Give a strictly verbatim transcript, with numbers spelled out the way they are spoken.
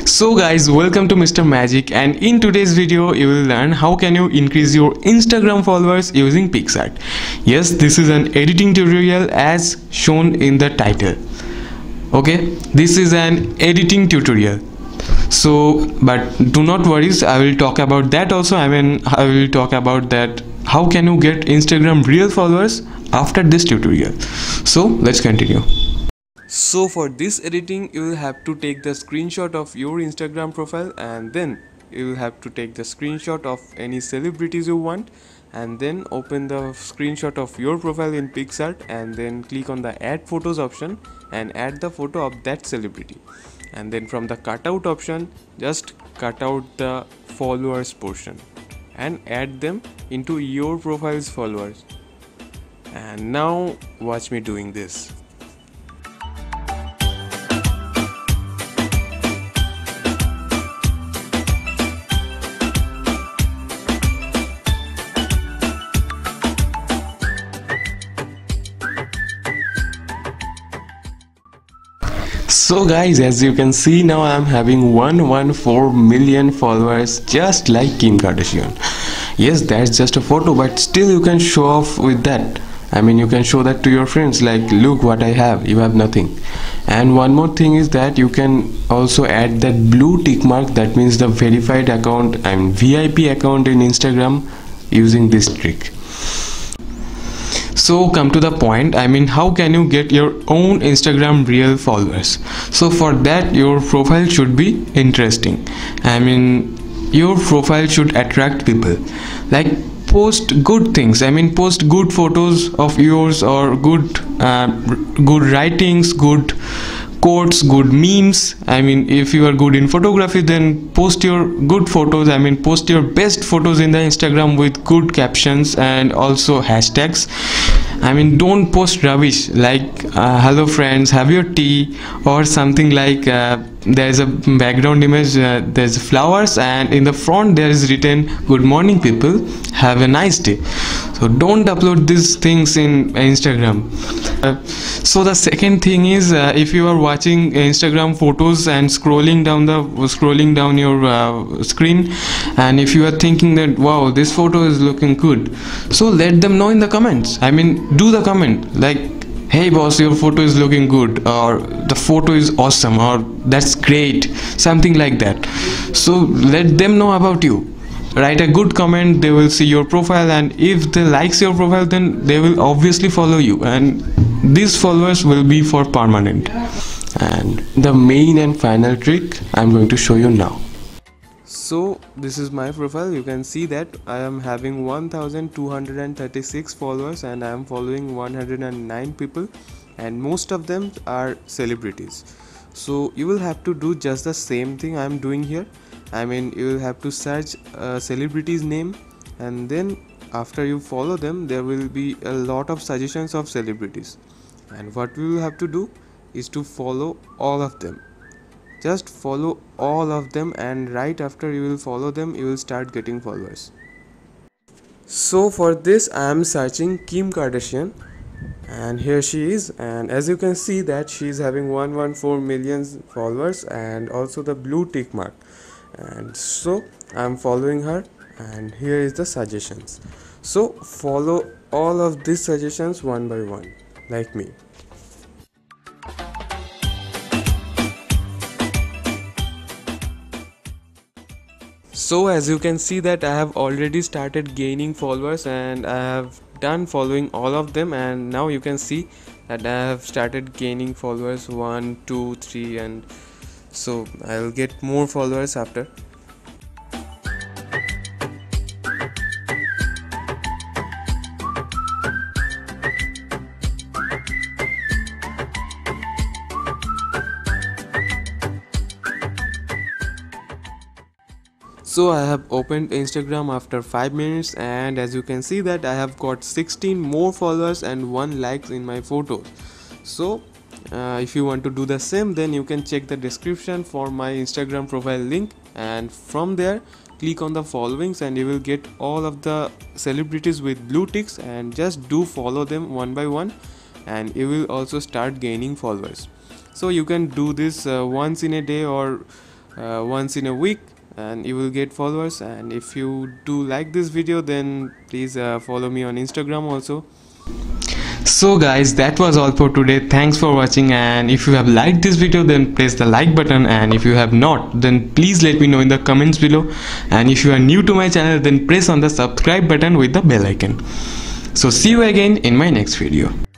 So guys, welcome to Mister Magic, and in today's video you will learn how can you increase your Instagram followers using PicsArt. Yes, this is an editing tutorial as shown in the title. Okay, this is an editing tutorial. So but do not worry, I will talk about that also. I mean I will talk about that how can you get Instagram real followers after this tutorial. So let's continue. So for this editing you will have to take the screenshot of your Instagram profile, and then you will have to take the screenshot of any celebrities you want, and then open the screenshot of your profile in PicsArt, and then click on the add photos option and add the photo of that celebrity, and then from the cutout option just cut out the followers portion and add them into your profile's followers. And now watch me doing this. So guys, as you can see now I am having one hundred fourteen million followers, just like Kim Kardashian. Yes, that's just a photo, but still you can show off with that. I mean you can show that to your friends, like look what I have, you have nothing. And one more thing is that you can also add that blue tick mark, that means the verified account and V I P account in Instagram using this trick. So come to the point, I mean how can you get your own Instagram real followers? So for that your profile should be interesting. I mean your profile should attract people, like post good things. I mean post good photos of yours, or good uh, good writings, good quotes, good memes. I mean if you are good in photography, then post your good photos. I mean post your best photos in the Instagram with good captions and also hashtags. I mean don't post rubbish like uh, hello friends, have your tea, or something like uh, there's a background image, uh, there's flowers, and in the front there is written good morning people, have a nice day. So don't upload these things in Instagram. Uh, so the second thing is uh, if you are watching Instagram photos and scrolling down the scrolling down your uh, screen, and if you are thinking that wow this photo is looking good, so let them know in the comments. I mean do the comment like hey boss, your photo is looking good, or the photo is awesome, or that's great, something like that. So let them know about you. Write a good comment, they will see your profile, and if they likes your profile then they will obviously follow you, and these followers will be for permanent. And the main and final trick I'm going to show you now. So this is my profile. You can see that I am having one thousand two hundred thirty-six followers, and I am following one hundred nine people, and most of them are celebrities. So you will have to do just the same thing I am doing here. I mean you will have to search a celebrity's name, and then after you follow them there will be a lot of suggestions of celebrities, and what we will have to do is to follow all of them. Just follow all of them, and right after you will follow them you will start getting followers. So for this I am searching Kim Kardashian, and here she is, and as you can see that she is having one hundred fourteen million followers and also the blue tick mark. And so I am following her, and here is the suggestions. So follow all of these suggestions one by one like me. So as you can see that I have already started gaining followers, and I have done following all of them, and now you can see that I have started gaining followers one, two, three, and so I'll get more followers after. So I have opened Instagram after five minutes, and as you can see that I have got sixteen more followers and one likes in my photos. So uh, if you want to do the same, then you can check the description for my Instagram profile link, and from there click on the followings, and you will get all of the celebrities with blue ticks, and just do follow them one by one, and you will also start gaining followers. So you can do this uh, once in a day, or uh, once in a week, and you will get followers. And if you do like this video, then please uh, follow me on Instagram also. So guys, that was all for today. Thanks for watching, and if you have liked this video, then press the like button, and if you have not, then please let me know in the comments below. And if you are new to my channel, then press on the subscribe button with the bell icon. So see you again in my next video.